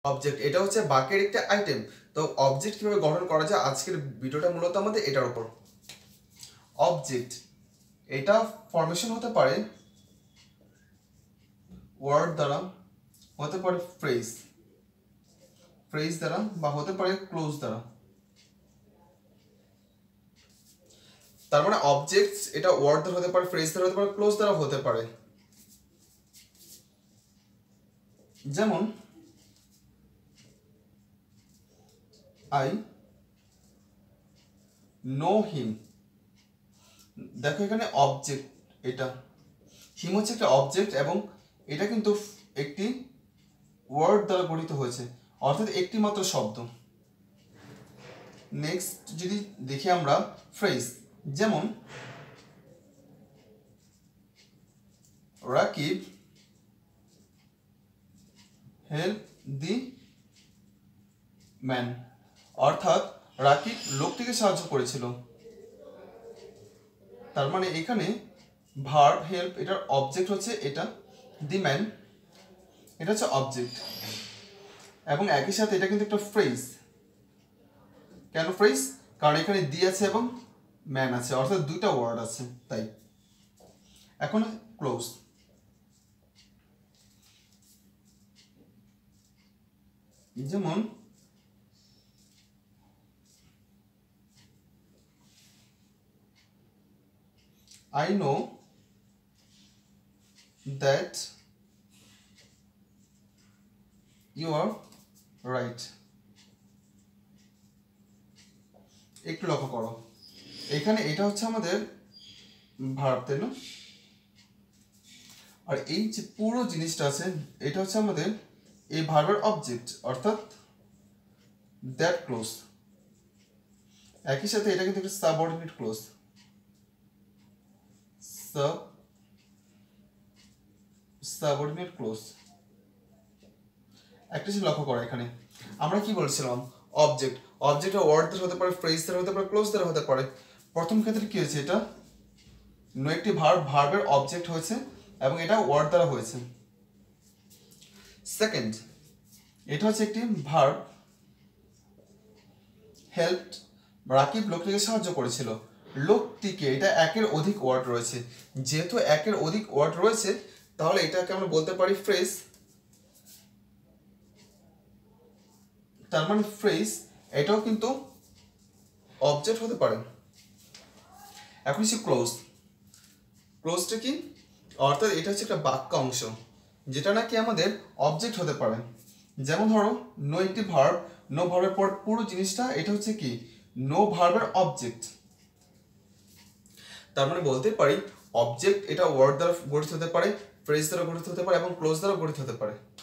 Object এটা হচ্ছে বাক্যের একটা আইটেম। তো অবজেক্ট কিভাবে গঠন করা যায় আজকের ভিডিওটা মূলত আমাদের এটার উপর। অবজেক্ট এটা ফরমেশন হতে পারে ওয়ার্ড দ্বারা, হতে পারে ফ্রেজ দ্বারা, বা হতে পারে ক্লোজ দ্বারা। তার মানে অবজেক্টস এটা ওয়ার্ড দ্বারা হতে পারে, ফ্রেজ দ্বারা হতে পারে, ক্লোজ দ্বারা হতে পারে। যেমন আই নো হিম। দেখো এখানে অবজেক্ট, এটা হিম হচ্ছে একটা অবজেক্ট এবং এটা কিন্তু একটি ওয়ার্ড দ্বারা গঠিত হয়েছে, অর্থাৎ একটি মাত্র শব্দ। নেক্সট যদি দেখি আমরা ফ্রেজ, যেমন রাকিব হেল্প দি ম্যান, অর্থাৎ রাকিব লোকটিকে সাহায্য করেছিল। তার মানে এখানে ভার্ব হেল্প এটার অবজেক্ট হচ্ছে এটা, দি ম্যান এটা হচ্ছে অবজেক্ট, এবং একই সাথে এটা কিন্তু একটা ফ্রেজ। কেন ফ্রেজ? কারণ এখানে দি আছে এবং ম্যান আছে, অর্থাৎ দুইটা ওয়ার্ড আছে তাই। এখন ক্লোজ, যেমন I know that you are right। একটু লক্ষ্য করো এখানে এটা হচ্ছে আমাদের ভার্ব, তাই না? আর এই যে পুরো জিনিসটা আছে এটা হচ্ছে আমাদের এই ভার্বের অবজেক্ট, অর্থাৎ দ্যাট ক্লোজ। একই সাথে এটা কিন্তু একটা সাবঅর্ডিনেট ক্লোজ, সাবঅর্ডিনেট ক্লোজ। একটা জিনিস লক্ষ্য করো এখানে আমরা কি বলছিলাম, অবজেক্ট ওয়ার্ড দ্বারা হতে পারে, ফ্রেজ দ্বারা হতে পারে, ক্লোজ দ্বারা হতে পারে। প্রথম ক্ষেত্রে কি হয়েছে, এটা একটি ভার্বের অবজেক্ট হয়েছে এবং এটা ওয়ার্ড দ্বারা হয়েছে। সেকেন্ড, এটা হচ্ছে একটি ভার্ব হেল্পড, রাকিব লোকটিকে সাহায্য করেছিল। লোকটিকে, এটা একের অধিক ওয়ার্ড রয়েছে, যেহেতু একের অধিক ওয়ার্ড রয়েছে তাহলে এটাকে আমরা বলতে পারি ফ্রেজ। তার মানে ফ্রেজ এটাও কিন্তু অবজেক্ট হতে পারে। এখন হচ্ছে ক্লোজটা কি, অর্থাৎ এটা হচ্ছে একটা বাক্য অংশ যেটা নাকি আমাদের অবজেক্ট হতে পারে। যেমন ধরো নো একটি ভার্ব, নো ভার্বের পর পুরো জিনিসটা এটা হচ্ছে কি নো ভার্বের অবজেক্ট। তার মানে বলতে পারি অবজেক্ট এটা ওয়ার্ড দ্বারা গঠিত হতে পারে, ফ্রেজ দ্বারা গঠিত হতে পারে এবং ক্লোজ দ্বারা গঠিত হতে পারে।